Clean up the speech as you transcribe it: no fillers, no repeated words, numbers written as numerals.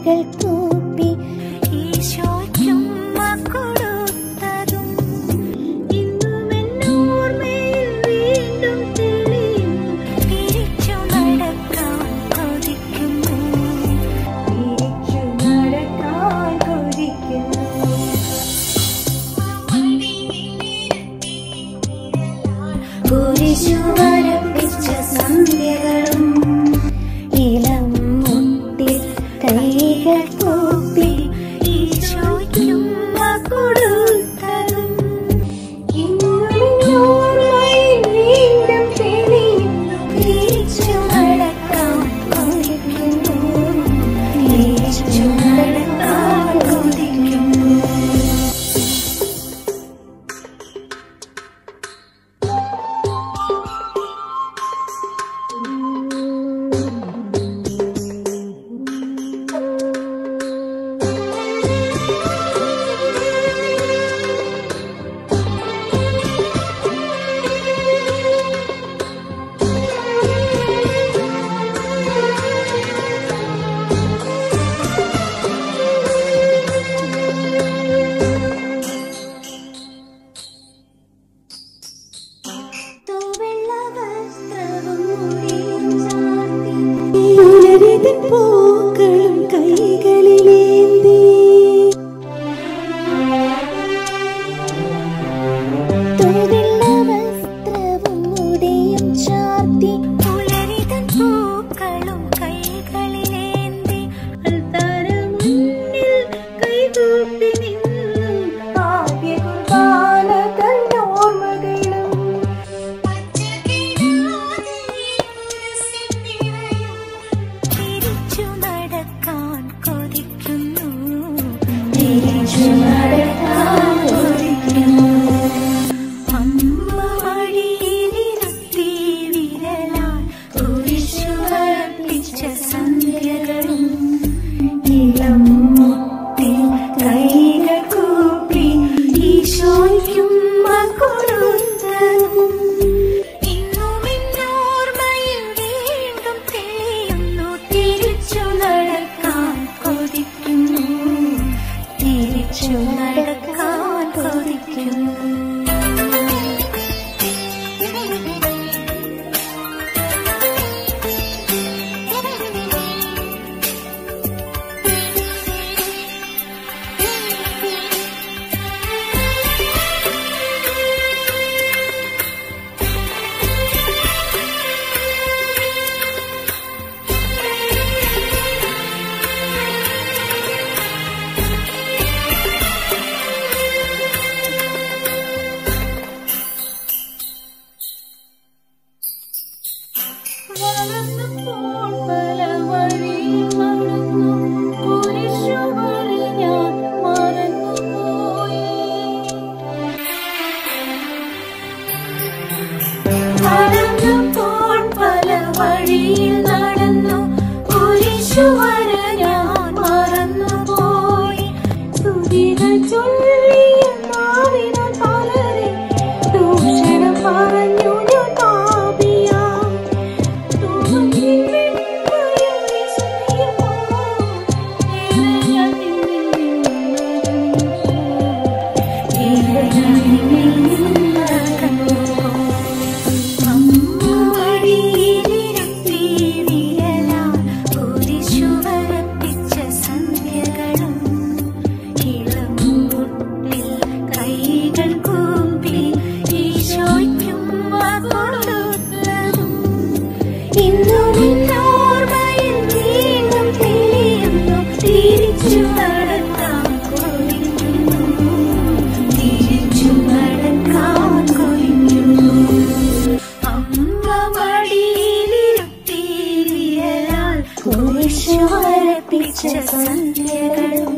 കൈകൾ കൂപ്പി ഈശോയ്ക്കും കൊടുത്തതും ഇന്നും എന്നോർമ്മയിൽ വീണ്ടും തെളിയുന്നു. തിരിച്ചു നടക്കാൻ കൊതിക്കുന്നു, തിരിച്ചു നടക്കാൻ കൊതിക്കുന്നു. കുരിശു വരപ്പിച്ച സന്ധ്യകളും ഇളം മുട്ടിൽ കൈകൾ കൂപ്പി ഈശോയ്ക്കും കൊടുത്തതും ഇന്നും എന്നോർമ്മയിൽ വീണ്ടും തെളിയുന്നു. തിരിച്ചു നടക്കാൻ കൊതിക്കുന്നു, തിരിച്ചു നടക്കാൻ കൊതിക്കുന്നു. പൂക്കളും കൈകളിലേന്തി തൂവെള്ള വസ്ത്രവും മുടിയും ചാർത്തി പുലരിതൻ പൂക്കളും കൈകളിലേന്തി അൽത്താര മുന്നിൽ കൈകൂപ്പി നിന്നു ആദ്യ കുർബാന തന്നോർമ്മകളും നടക്കാൻ കൊതിക്കുന്നു, തിരിച്ചു നടക്കാൻ കൊതിക്കുന്നു. അമ്മ വഴിയിലിരുത്തി വിരലാൽ കുരിശു വരപ്പിച്ച സന്ധ്യകളും ഇളം മുട്ടിൽ കൈകൾ കൂപ്പി ഈശോയ്ക്കും കൊടുത്തതും ഇന്നും എന്നോർമ്മയിൽ വീണ്ടും തെളിയുന്നു. തിരിച്ചു നടക്കാൻ കൊതിക്കുന്നു, തിരിച്ചു നടക്കാൻ കൊതിക്കുന്നു. വളർന്നപ്പോൾ പല വഴിയിൽ നടന്നു, കുരിശു വരെ ഞാൻ മറന്നുപോയി. വളർന്നപ്പോൾ പല വഴിയിൽ നടന്നു, കുരിശു വരെ ഞാൻ മറന്നുപോയി. സ്തുതികൾ ചൊല്ലിയ നാവിനാൽ പലരെ ദൂഷണം പറഞ്ഞു ഞാൻ പാപിയാ. ഇന്നും എന്നോർമ്മയിൽ വീണ്ടും തെളിയുന്നു. തിരിച്ചു നടക്കാൻ കൊതിക്കുന്നു, തിരിച്ചു നടക്കാൻ കൊതിക്കുന്നു. അമ്മ വഴിയിലിരുത്തി വിരലാൽ കുരിശു വരപ്പിച്ച സന്ധ്യകളും